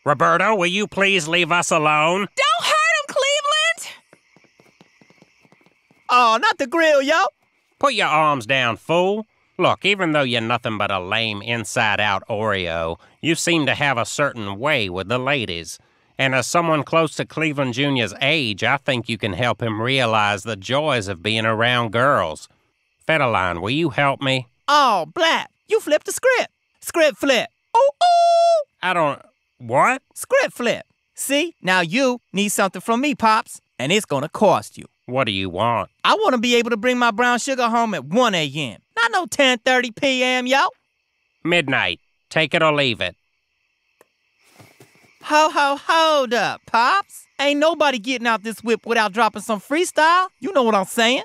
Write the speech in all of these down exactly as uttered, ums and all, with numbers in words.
Roberto, will you please leave us alone? Don't hurt him, Cleveland! Oh, not the grill, yo! Put your arms down, fool. Look, even though you're nothing but a lame inside-out Oreo, you seem to have a certain way with the ladies. And as someone close to Cleveland Junior's age, I think you can help him realize the joys of being around girls. Federline, will you help me? Oh, Black, you flipped the script. Script flip. Ooh, ooh! I don't... What? Script flip. See, now you need something from me, Pops, and it's gonna cost you. What do you want? I want to be able to bring my brown sugar home at one a m Not no ten thirty p m, yo. Midnight. Take it or leave it. Ho, ho, hold up, Pops. Ain't nobody getting out this whip without dropping some freestyle. You know what I'm saying?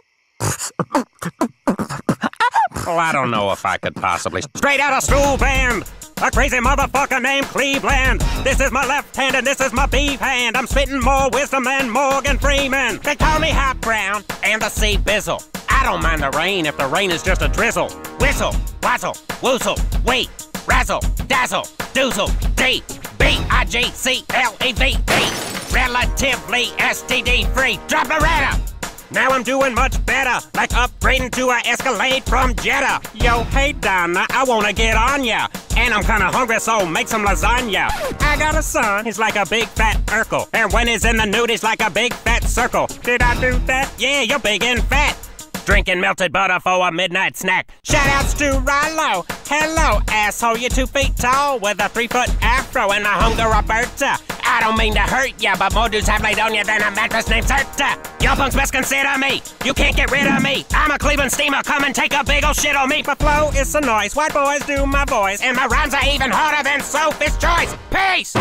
Well, I don't know if I could possibly... Straight out of school band! A crazy motherfucker named Cleveland. This is my left hand and this is my beef hand. I'm spitting more wisdom than Morgan Freeman. They call me Hot Brown and the Sea Bizzle. I don't mind the rain if the rain is just a drizzle. Whistle, wazzle, woozle, wait, razzle, dazzle, doozle, D, B, I, G, C, L, E, V, E. Relatively S T D free. Drop the rata. Now I'm doing much better, like upgrading to a Escalade from Jetta. Yo, hey Donna, I wanna get on ya. And I'm kinda hungry, so make some lasagna. I got a son, he's like a big fat Urkel. And when he's in the nude, he's like a big fat circle. Did I do that? Yeah, you're big and fat. Drinking melted butter for a midnight snack. Shoutouts to Rollo. Hello, asshole, you're two feet tall with a three-foot afro and a hunger Roberta. I don't mean to hurt ya, but more dudes have laid on ya than a mattress named Serta. Y'all punks best consider me. You can't get rid of me. I'm a Cleveland steamer, come and take a big ol' shit on me. My flow is so nice, white boys do my voice, and my rhymes are even harder than Sophie's Choice. Peace!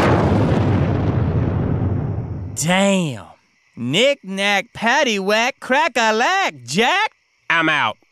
Damn. Knick-knack, paddywhack, crack-a-lack, Jack. I'm out.